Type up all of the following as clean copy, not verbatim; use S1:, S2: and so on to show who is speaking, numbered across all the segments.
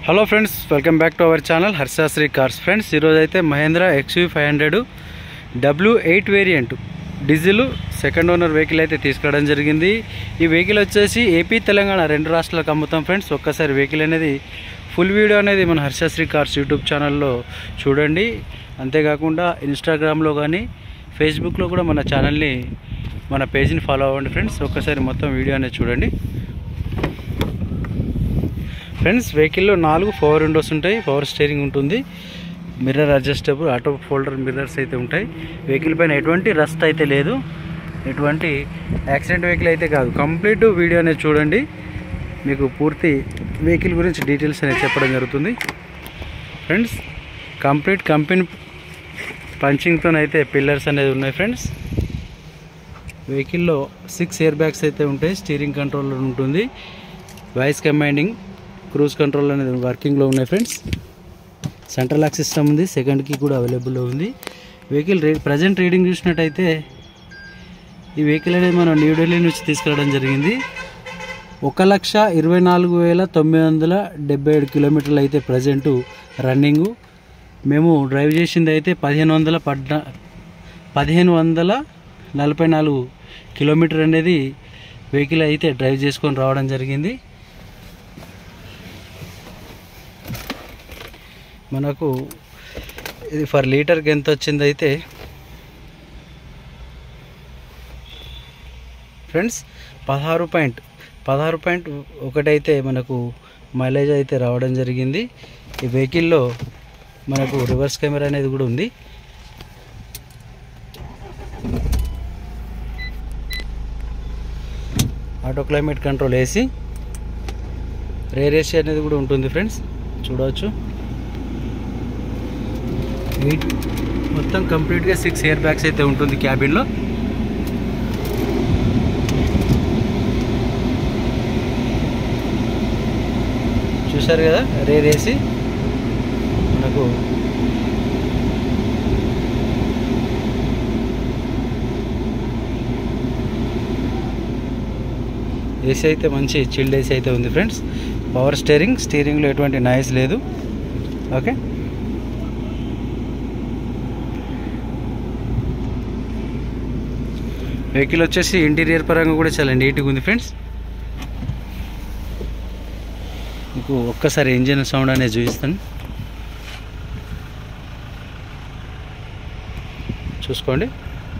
S1: Hello friends, welcome back to our channel Harshasri cars. Friends, ఈరోజు అయితే Mahindra XUV500 W8 variant diesel second owner vehicle అయితే తీసుకురావడం జరిగింది. ఈ వెహికల్ వచ్చేసి ఏపీ తెలంగాణ రెండు రాష్ట్రాలకు అమ్ముతాం. ఫ్రెండ్స్, ఒక్కసారి వెహికల్ అనేది ఫుల్ వీడియో అనేది మన హర్షాశ్రీ కార్స్ యూట్యూబ్ ఛానల్లో చూడండి. అంతేకాకుండా ఇన్స్టాగ్రామ్లో కానీ ఫేస్బుక్లో కూడా మన ఛానల్ని మన పేజ్ని ఫాలో అవ్వండి. ఫ్రెండ్స్, ఒక్కసారి మొత్తం వీడియో అనేది చూడండి. ఫ్రెండ్స్, వెహికల్లో 4 పవర్ విండోస్ ఉంటాయి, పవర్ స్టీరింగ్ ఉంటుంది, mirror adjustable auto folder mirrors అయితే ఉంటాయి. వెహికల్ పైన ఎటువంటి రస్ట్ అయితే లేదు, ఎటువంటి యాక్సిడెంట్ వెహికల్ అయితే కాదు. కంప్లీట్ వీడియో అనేది చూడండి, మీకు పూర్తి వెహికల్ గురించి డీటెయిల్స్ అనేది చెప్పడం జరుగుతుంది. ఫ్రెండ్స్, కంప్లీట్ కంపెనీ పంచింగ్తో అయితే పిల్లర్స్ అనేది ఉన్నాయి. ఫ్రెండ్స్, వెహికల్లో 6 ఎయిర్ బ్యాగ్స్ అయితే ఉంటాయి, స్టీరింగ్ కంట్రోలర్ ఉంటుంది, వాయిస్ కమాండింగ్, క్రూజ్ కంట్రోల్ అనేది వర్కింగ్లో ఉన్నాయి. ఫ్రెండ్స్, సెంట్రల్ లాక్ సిస్టమ్ ఉంది, సెకండ్ కీ కూడా అవైలబుల్లో ఉంది. వెహికల్ ప్రజెంట్ రీడింగ్ చూసినట్టయితే ఈ వెహికల్ అనేది మనం న్యూఢిల్లీ నుంచి తీసుకురావడం జరిగింది. 1,24,977 కిలోమీటర్లు అయితే ప్రజెంటు రన్నింగు. మేము డ్రైవ్ చేసింది అయితే 1,544 కిలోమీటర్ అనేది వెహికల్ అయితే డ్రైవ్ చేసుకొని రావడం జరిగింది. మనకు ఇది ఫర్ లీటర్కి ఎంత వచ్చింది అయితే ఫ్రెండ్స్ 16.1 అయితే మనకు మైలేజ్ అయితే రావడం జరిగింది. ఈ వెహికల్లో మనకు రివర్స్ కెమెరా అనేది కూడా ఉంది. Auto climate control AC, rear AC అనేది కూడా ఉంటుంది. ఫ్రెండ్స్, చూడవచ్చు. మొత్తం కంప్లీట్గా 6 ఎయిర్ బ్యాగ్స్ అయితే ఉంటుంది క్యాబిన్లో. చూసారు కదా, రేర్ ఏసీ. మనకు ఏసీ అయితే మంచి చిల్డ్ ఏసీ అయితే ఉంది. ఫ్రెండ్స్, పవర్ స్టీరింగ్లో ఎటువంటి నాయిస్ లేదు. ఓకే, వెహికల్ వచ్చేసి ఇంటీరియర్ పరంగా కూడా చాలా నీట్గా ఉంది. ఫ్రెండ్స్, మీకు ఒక్కసారి ఇంజిన్ సౌండ్ అనేది చూపిస్తాను, చూసుకోండి.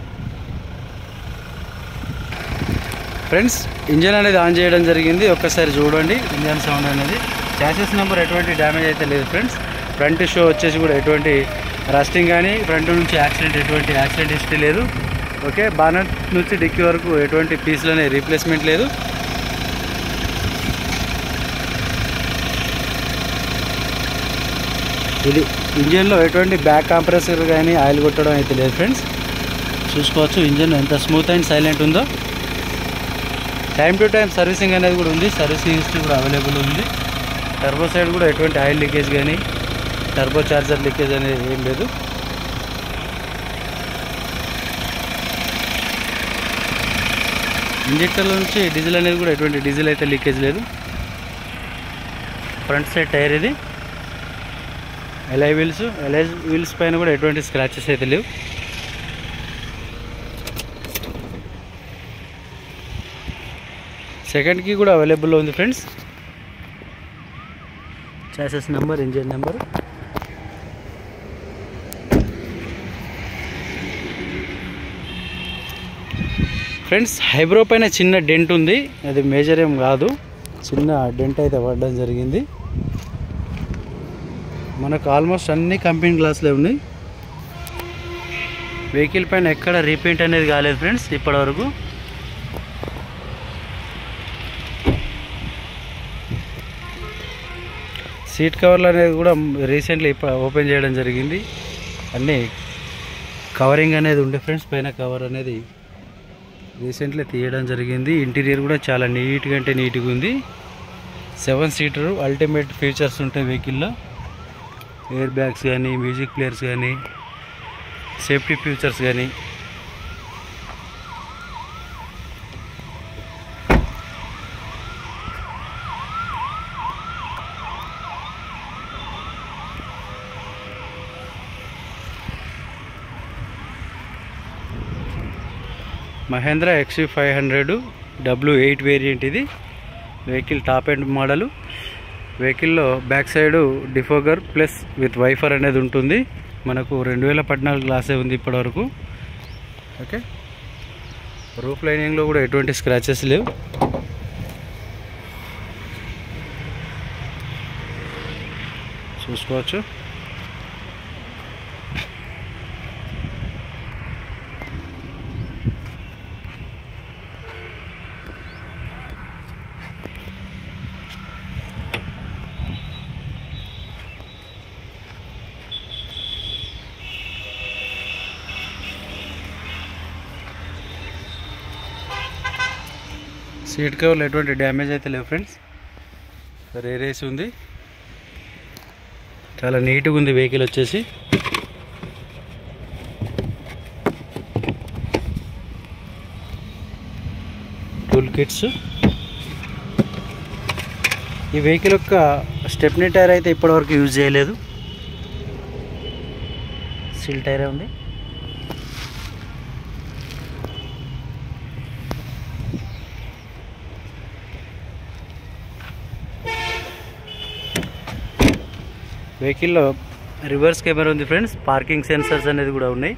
S1: ఫ్రెండ్స్, ఇంజిన్ అనేది ఆన్ చేయడం జరిగింది, ఒక్కసారి చూడండి ఇంజిన్ సౌండ్ అనేది. చాసిస్ నెంబర్ ఎటువంటి డ్యామేజ్ అయితే లేదు. ఫ్రెండ్స్, ఫ్రంట్ షో వచ్చేసి కూడా ఎటువంటి రస్టింగ్ కానీ ఫ్రంట్ నుంచి ఎటువంటి యాక్సిడెంట్ హిస్టరీ లేదు. ఓకే, బానట్ నుంచి డిక్కీ వరకు ఎటువంటి పీస్లోనే రీప్లేస్మెంట్ లేదు. ఇది ఇంజిన్లో ఎటువంటి బ్యాక్ కంప్రెసర్ కానీ ఆయిల్ కొట్టడం అయితే లేదు. ఫ్రెండ్స్, చూసుకోవచ్చు ఇంజిన్ ఎంత స్మూత్ అండ్ సైలెంట్ ఉందో. టైం టు టైం సర్వీసింగ్ అనేది కూడా ఉంది, సర్వీసింగ్ హిస్టరీ కూడా అవైలబుల్ ఉంది. టర్బో సైడ్ కూడా ఎటువంటి ఆయిల్ లీకేజ్ కానీ టర్బో చార్జర్ లీకేజ్ అనేది ఏం లేదు. ఇంజెక్టర్ల నుంచి డీజిల్ అనేది కూడా ఎటువంటి డీజిల్ అయితే లీకేజ్ లేదు. ఫ్రంట్ సైడ్ టైర్ ఇది, ఎలై వీల్స్ పైన కూడా ఎటువంటి స్క్రాచెస్ అయితే లేవు. సెకండ్ కీ కూడా అవైలబుల్లో ఉంది. Friends, chassis number, engine number. Friends, హైబ్రో పైన చిన్న డెంట్ ఉంది, అది మేజర్ ఏం కాదు, చిన్న డెంట్ అయితే పడడం జరిగింది. మనకు ఆల్మోస్ట్ అన్ని కంపెనీ గ్లాసులే ఉన్నాయి. వెహికల్ పైన ఎక్కడ రీపెయింట్ అనేది కాలేదు. ఫ్రెండ్స్, ఇప్పటివరకు సీట్ కవర్లు అనేది కూడా రీసెంట్లీ ఓపెన్ చేయడం జరిగింది. అన్నీ కవరింగ్ అనేది ఉండే. ఫ్రెండ్స్, పైన కవర్ అనేది రీసెంట్లీ తీయడం జరిగింది. ఇంటీరియర్ కూడా చాలా నీట్గా అంటే నీట్గా ఉంది. 7 సీటర్ అల్టిమేట్ ఫీచర్స్ ఉంటాయి వెహికల్లో. ఎయిర్ బ్యాగ్స్ కానీ, మ్యూజిక్ ప్లేయర్స్ కానీ, సేఫ్టీ ఫీచర్స్ కానీ, మహేంద్ర XV500 W8 వేరియంట్. ఇది వెహికల్ టాప్ ఎండ్ మోడలు. వెహికల్లో back side defogger plus with wiper అనేది ఉంటుంది. మనకు 2014 గ్లాసే ఉంది ఇప్పటివరకు. ఓకే, రూఫ్ లైనింగ్లో కూడా ఎటువంటి స్క్రాచెస్ లేవు. చూసుకోవచ్చు. సీట్ కవర్లు ఎటువంటి డ్యామేజ్ అయితే లేవు ఫ్రెండ్స్. రేరేసి ఉంది. చాలా నీట్గా ఉంది వెహికల్ వచ్చేసి. Tool kits. ఈ వెహికల్ యొక్క స్టెప్నీ టైర్ అయితే ఇప్పటివరకు యూజ్ చేయలేదు. సీల్ టైరే ఉంది. వెహికల్లో రివర్స్ కెమెరా ఉంది ఫ్రెండ్స్. పార్కింగ్ సెన్సర్స్ అనేది కూడా ఉన్నాయి.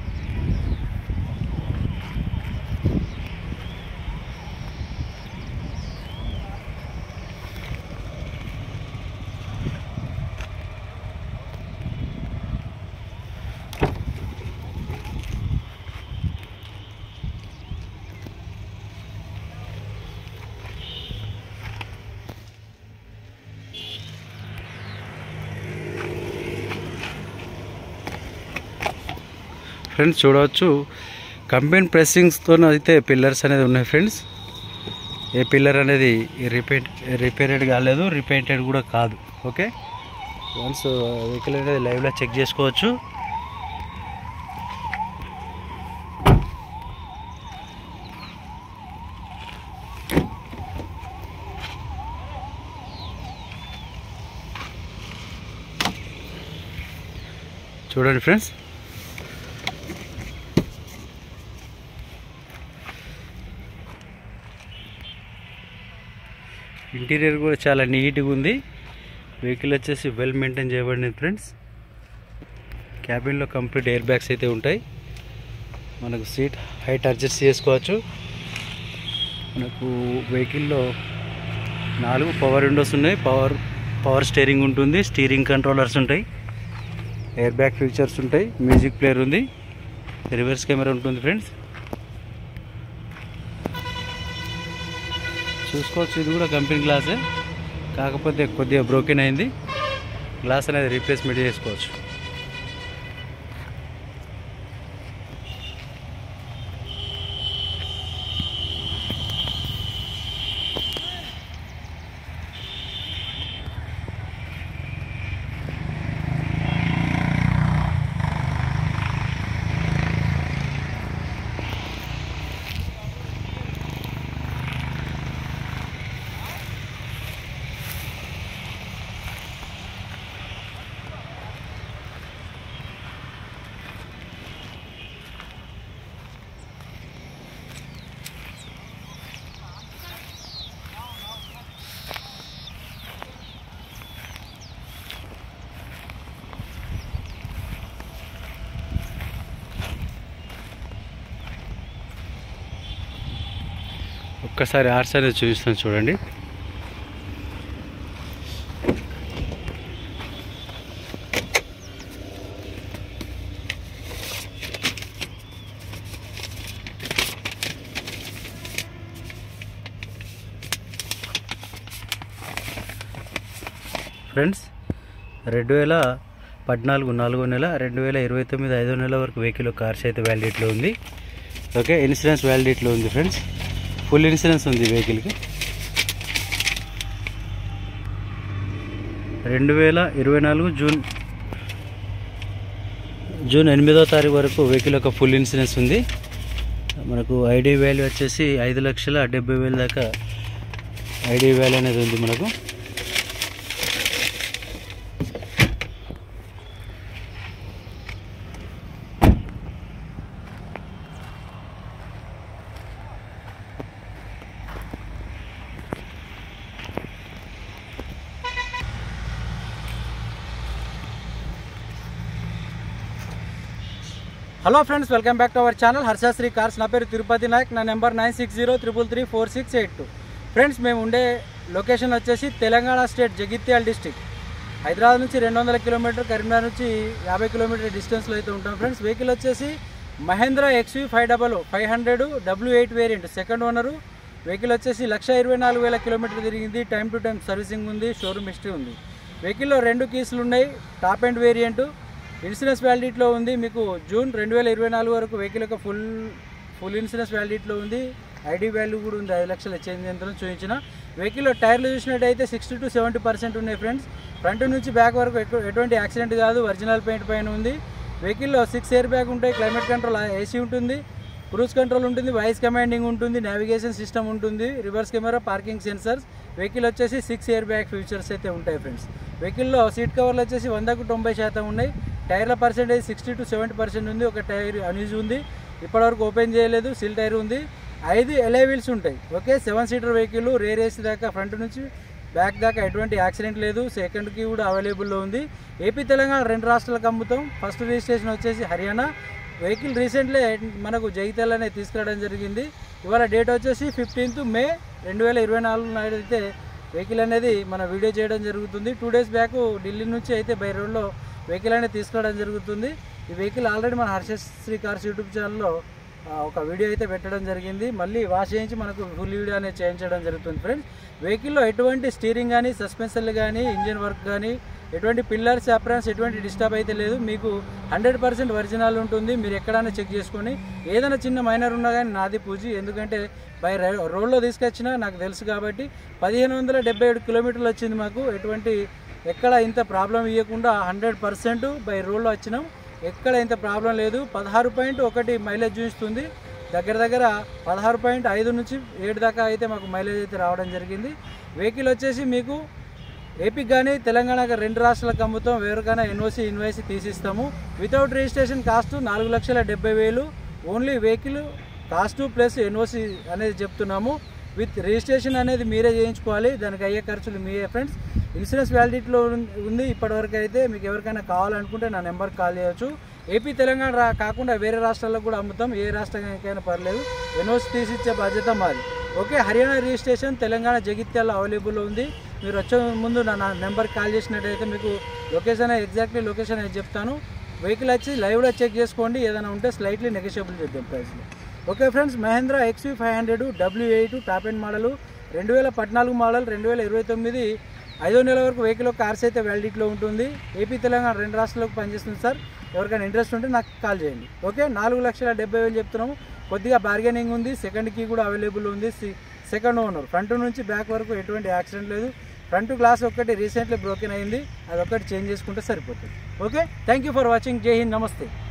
S1: ఫ్రెండ్స్ చూడవచ్చు, కంపెనీ ప్రెస్సింగ్స్తో అయితే పిల్లర్స్ అనేది ఉన్నాయి ఫ్రెండ్స్. ఏ పిల్లర్ అనేది రిపేర్డ్ కాలేదు, రిపెయింటెడ్ కూడా కాదు. ఓకే, వన్స్ వెహికల్ అనేది లైవ్లో చెక్ చేసుకోవచ్చు. చూడండి ఫ్రెండ్స్, ఇంటీరియర్ కూడా చాలా నీట్గా ఉంది. వెహికల్ వచ్చేసి వెల్ మెయింటైన్ చేయబడింది ఫ్రెండ్స్. క్యాబిన్లో కంప్లీట్ ఎయిర్ బ్యాగ్స్ అయితే ఉంటాయి. మనకు సీట్ హైట్ అడ్జస్ట్ చేసుకోవచ్చు. మనకు వెహికల్లో 4 పవర్ విండోస్ ఉన్నాయి. పవర్ స్టీరింగ్ ఉంటుంది. స్టీరింగ్ కంట్రోలర్స్ ఉంటాయి. ఎయిర్ బ్యాగ్ ఫీచర్స్ ఉంటాయి. మ్యూజిక్ ప్లేయర్ ఉంది. రివర్స్ కెమెరా ఉంటుంది ఫ్రెండ్స్. చూసుకోవచ్చు, ఇది కూడా కంపెనీ గ్లాసే, కాకపోతే కొద్దిగా బ్రోకెన్ అయింది. గ్లాస్ అనేది రీప్లేస్మెంట్ చేసుకోవచ్చు. ఒక్కసారి ఆర్స్ అనేది చూపిస్తాను చూడండి. ఫ్రెండ్స్ 2014 4వ నెల, 2029 5వ నెల వరకు వెహికల్ కార్స్ అయితే వ్యాలిడిటీలో ఉంది. ఓకే, ఇన్సూరెన్స్ వ్యాలిడిటీలో ఉంది ఫ్రెండ్స్. ఫుల్ ఇన్సూరెన్స్ ఉంది వెహికల్కి. 2024 జూన్ 8వ తారీఖు వరకు వెహికల్ యొక్క ఫుల్ ఇన్సూరెన్స్ ఉంది. మనకు ఐడి వాల్యూ వచ్చేసి 5,70,000 దాకా ఐడి వాల్యూ అనేది ఉంది మనకు. Hello friends, welcome back to our channel Harshasri cars. నా పేరు తిరుపతి నాయక్. నా నెంబర్ 9603334682. ఫ్రెండ్స్, మేము ఉండే లొకేషన్ వచ్చేసి తెలంగాణ స్టేట్ జగిత్యాల డిస్టిక్. హైదరాబాద్ నుంచి 200 కిలోమీటర్, కరీంనగర్ నుంచి 50 కిలోమీటర్ డిస్టెన్స్లో అయితే ఉంటాం. ఫ్రెండ్స్, వెహికల్ వచ్చేసి Mahindra XUV500 W8 variant, second owner. Vehicle వచ్చేసి 1,24,000 కిలోమీటర్ తిరిగింది. టైం టు టైం సర్వీసింగ్ ఉంది, షోరూమ్ హిస్టరీ ఉంది. వెహికల్లో 2 కీస్లు ఉన్నాయి. టాప్ ఎండ్ వేరియంట్, ఇన్సూరెన్స్ వ్యాలిడిటీలో ఉంది. మీకు జూన్ 2024 వరకు వెహికల్ యొక్క ఫుల్ ఇన్సూరెన్స్ వ్యాలిడిటీలో ఉంది. ఐడి వాల్యూ కూడా ఉంది. 5 లక్షల చేంజ్ యంత్రం చూపించిన. వెహికల్లో టైర్లు చూసినట్టయితే 60 to 70% ఉన్నాయి ఫ్రెండ్స్. ఫ్రంట్ నుంచి బ్యాక్ వరకు ఎటువంటి యాక్సిడెంట్ కాదు. ఒరిజినల్ పెయింట్ పైన ఉంది. వెహికల్లో 6 ఎయిర్ బ్యాగ్ ఉంటాయి. క్లైమేట్ కంట్రోల్ ఏసీ ఉంటుంది. క్రూజ్ కంట్రోల్ ఉంటుంది. వాయిస్ కమాండింగ్ ఉంటుంది. నావిగేషన్ సిస్టమ్ ఉంటుంది. Reverse camera, parking sensors. Vehicle వచ్చేసి 6 ఎయిర్ బ్యాగ్ ఫీచర్స్ అయితే ఉంటాయి ఫ్రెండ్స్. వెహికల్లో సీట్ కవర్లు వచ్చేసి 100కు 90% ఉన్నాయి. టైర్ల పర్సెంటేజ్ 60 to 70% ఉంది. ఒక టైర్ అన్యూజ్ ఉంది, ఇప్పటివరకు ఓపెన్ చేయలేదు. సిల్ టైర్ ఉంది. 5 ఎలై వీల్స్ ఉంటాయి. Okay, 7 seater vehicle. Rear AC దాకా ఫ్రంట్ నుంచి బ్యాక్ దాకా ఎటువంటి యాక్సిడెంట్ లేదు. సెకండ్కి కూడా అవైలబుల్లో ఉంది. ఏపీ తెలంగాణ 2 రాష్ట్రాలకు అమ్ముతాం. ఫస్ట్ రిజిస్ట్రేషన్ వచ్చేసి హర్యానా. వెహికల్ రీసెంట్లీ మనకు జగిత్యాలనే తీసుకురావడం జరిగింది. ఇవాళ డేట్ వచ్చేసి 15th May 2024 నాడు అయితే వెహికల్ అనేది మన వీడియో చేయడం జరుగుతుంది. 2 days బ్యాక్ ఢిల్లీ నుంచి అయితే బై రోడ్లో వెహికల్ అనేది తీసుకురావడం జరుగుతుంది. ఈ వెహికల్ ఆల్రెడీ మన హర్షశ్రీ కార్స్ యూట్యూబ్ ఛానల్లో ఒక వీడియో అయితే పెట్టడం జరిగింది. మళ్ళీ వాష్ చేయించి మనకు ఫుల్ వీడియో అనేది చేయించడం జరుగుతుంది ఫ్రెండ్స్. వెహికల్లో ఎటువంటి స్టీరింగ్ కానీ, సస్పెన్షన్లు కానీ, ఇంజిన్ వర్క్ కానీ, ఎటువంటి పిల్లర్స్ అప్రాన్స్ ఎటువంటి డిస్టర్బ్ అయితే లేదు. మీకు 100% ఒరిజినల్ ఉంటుంది. మీరు ఎక్కడైనా చెక్ చేసుకొని ఏదైనా చిన్న మైనర్ ఉన్నా కానీ నాది పూజి. ఎందుకంటే బై రోడ్లో తీసుకొచ్చినా నాకు తెలుసు కాబట్టి 1577 కిలోమీటర్లు వచ్చింది మాకు. ఎక్కడ ఇంత ప్రాబ్లం ఇవ్వకుండా 100% బై రోడ్లో వచ్చినాం. ఎక్కడ ఇంత ప్రాబ్లం లేదు. 16.1 మైలేజ్ చూపిస్తుంది. దగ్గర 16.5 నుంచి 7 దాకా అయితే మాకు మైలేజ్ అయితే రావడం జరిగింది. వెహికల్ వచ్చేసి మీకు ఏపీకి కానీ తెలంగాణకి 2 రాష్ట్రాలకు అమ్ముతాం. ఎవరికైనా ఇన్వాయిస్ తీసిస్తాము. Without registration cost 4,70,000. Only vehicle cost plus NOC అనేది చెప్తున్నాము. విత్ రిజిస్ట్రేషన్ అనేది మీరే చేయించుకోవాలి. దానికి అయ్యే ఖర్చులు మీరే ఫ్రెండ్స్. ఇన్సూరెన్స్ వ్యాలిడిటీలో ఉంది ఇప్పటివరకు అయితే. మీకు ఎవరికైనా కావాలనుకుంటే నా నెంబర్కి కాల్ చేయవచ్చు. ఏపీ తెలంగాణ కాకుండా వేరే రాష్ట్రాల్లో కూడా అమ్ముతాం. ఏ రాష్ట్రానికైనా పర్లేదు. ఎన్ఓసి తీసిచ్చే బాధ్యత మాది. ఓకే, హర్యానా రిజిస్ట్రేషన్ తెలంగాణ జగిత్యాల అవైలబుల్లో ఉంది. మీరు వచ్చే ముందు నా నెంబర్కి కాల్ చేసినట్టయితే మీకు లొకేషన్ ఎగ్జాక్ట్లీ లొకేషన్ అయితే చెప్తాను. వెహికల్ వచ్చి లైవ్లో చెక్ చేసుకోండి. ఏదైనా ఉంటే స్లైట్లీ నెగోషియబుల్ చేద్దాం ప్రైస్లో. Okay friends, Mahindra XUV500 W8 top end model, 2014 model, 2029 5వ నెల వరకు వెహికల్ కార్స్ అయితే వ్యాలిడిటీలో ఉంటుంది. ఏపీ తెలంగాణ 2 రాష్ట్రాలకు పనిచేస్తుంది సార్. ఎవరికైనా ఇంట్రెస్ట్ ఉంటే నాకు కాల్ చేయండి. ఓకే, 4,70,000 చెప్తున్నాము. కొద్దిగా బార్గెనింగ్ ఉంది. సెకండ్ కీ కూడా అవైలబుల్ ఉంది. Second owner. ఫ్రంట్ నుంచి బ్యాక్ వరకు ఎటువంటి యాక్సిడెంట్ లేదు. ఫ్రంట్ గ్లాస్ ఒకటి రీసెంట్లీ బ్రోకెన్ అయింది. అది ఒకటి చేంజ్ చేసుకుంటే సరిపోతుంది. Okay, thank you for watching. జై హింద్, నమస్తే.